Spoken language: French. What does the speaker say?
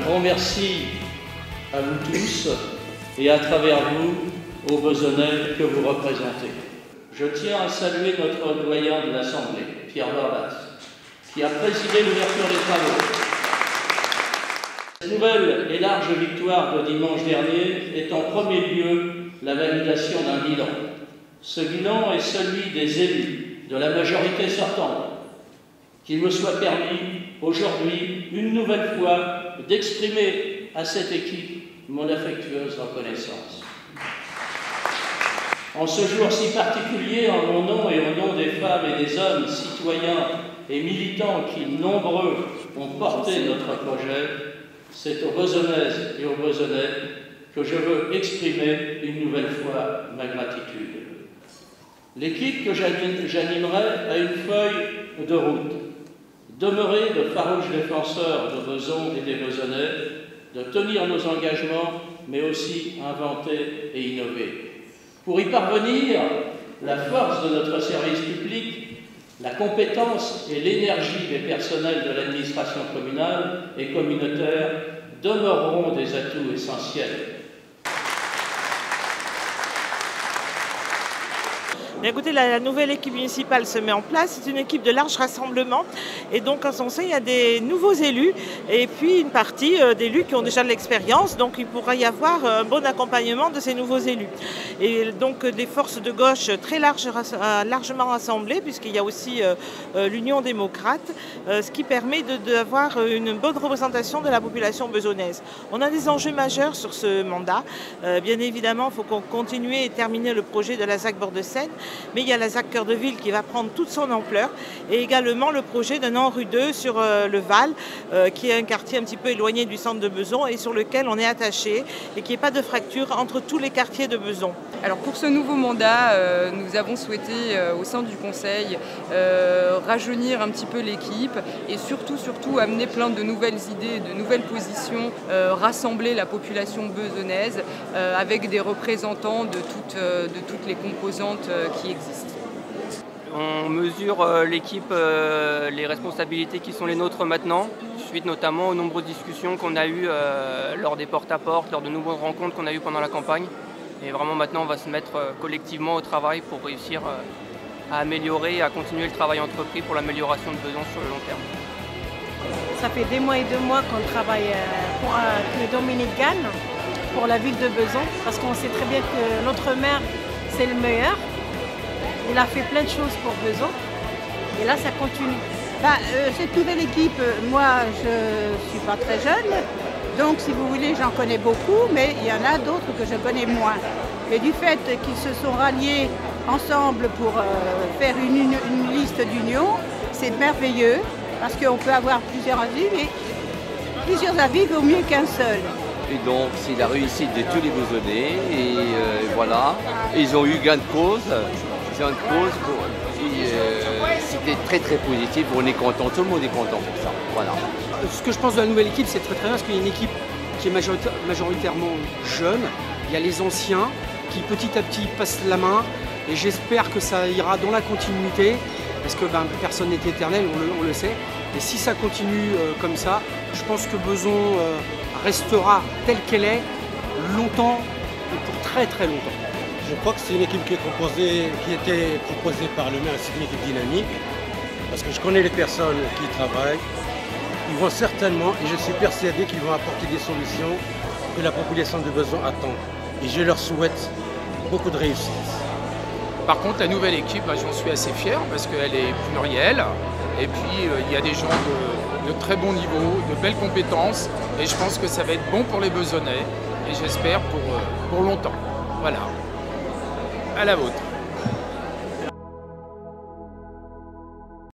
grand merci à vous tous et à travers vous aux Besonnais que vous représentez. Je tiens à saluer notre doyen de l'Assemblée, Pierre Bardas, qui a présidé l'ouverture des travaux. Cette nouvelle et large victoire de dimanche dernier est en premier lieu la validation d'un bilan. Ce bilan est celui des élus de la majorité sortante. Qu'il me soit permis aujourd'hui, une nouvelle fois, d'exprimer à cette équipe mon affectueuse reconnaissance. En ce jour si particulier, en mon nom et au nom des femmes et des hommes, citoyens et militants qui, nombreux, ont porté notre projet, c'est aux Besonnaises et aux Besonnais que je veux exprimer une nouvelle fois ma gratitude. L'équipe que j'animerai a une feuille de route. Demeurer de farouches défenseurs de Beson et des Besonnais, de tenir nos engagements, mais aussi inventer et innover. Pour y parvenir, la force de notre service public, la compétence et l'énergie des personnels de l'administration communale et communautaire demeureront des atouts essentiels. Écoutez, la nouvelle équipe municipale se met en place. C'est une équipe de large rassemblement. Et donc, en son sein, il y a des nouveaux élus et puis une partie d'élus qui ont déjà de l'expérience. Donc, il pourra y avoir un bon accompagnement de ces nouveaux élus. Et donc, des forces de gauche très largement rassemblées, puisqu'il y a aussi l'Union démocrate, ce qui permet d'avoir une bonne représentation de la population besonnaise. On a des enjeux majeurs sur ce mandat. Bien évidemment, il faut qu'on continue et terminer le projet de la ZAC Bord-de-Seine. Mais il y a la ZAC Cœur de Ville qui va prendre toute son ampleur et également le projet de Nantes-Rue 2 sur le Val, qui est un quartier un petit peu éloigné du centre de Beson et sur lequel on est attaché et qu'il n'y ait pas de fracture entre tous les quartiers de Beson. Alors pour ce nouveau mandat, nous avons souhaité au sein du Conseil rajeunir un petit peu l'équipe et surtout amener plein de nouvelles idées, de nouvelles positions, rassembler la population besonnaise avec des représentants de toutes les composantes qui existent. On mesure l'équipe, les responsabilités qui sont les nôtres maintenant, suite notamment aux nombreuses discussions qu'on a eues lors des porte-à-porte, lors de nombreuses rencontres qu'on a eues pendant la campagne. Et vraiment maintenant on va se mettre collectivement au travail pour réussir à améliorer et à continuer le travail entrepris pour l'amélioration de Beson sur le long terme. Ça fait des mois et des mois qu'on travaille pour que Dominique gagne pour la ville de Beson, parce qu'on sait très bien que notre maire c'est le meilleur. Il a fait plein de choses pour Beson et là ça continue. Cette nouvelle équipe, moi je ne suis pas très jeune, donc si vous voulez j'en connais beaucoup, mais il y en a d'autres que je connais moins. Et du fait qu'ils se sont ralliés ensemble pour faire une liste d'union, c'est merveilleux parce qu'on peut avoir plusieurs avis, mais plusieurs avis vaut mieux qu'un seul. Et donc c'est la réussite de tous les Besonnais et voilà, ils ont eu gain de cause. C'était très positif, on est content, tout le monde est content pour ça. Voilà. Ce que je pense de la nouvelle équipe, c'est très bien parce qu'il y a une équipe qui est majoritairement jeune. Il y a les anciens qui petit à petit passent la main et j'espère que ça ira dans la continuité parce que personne n'est éternel, on le sait. Et si ça continue comme ça, je pense que Beson restera telle qu'elle est longtemps et pour très longtemps. Je crois que c'est une équipe qui était proposée par le maire, c'est une équipe dynamique, parce que je connais les personnes qui y travaillent. Ils vont certainement, et je suis persuadé qu'ils vont apporter des solutions que la population de Beson attend. Et je leur souhaite beaucoup de réussite. Par contre, la nouvelle équipe, j'en suis assez fier parce qu'elle est plurielle. Et puis, il y a des gens de très bon niveau, de belles compétences. Et je pense que ça va être bon pour les Besonnais. Et j'espère pour longtemps. Voilà. À la vôtre.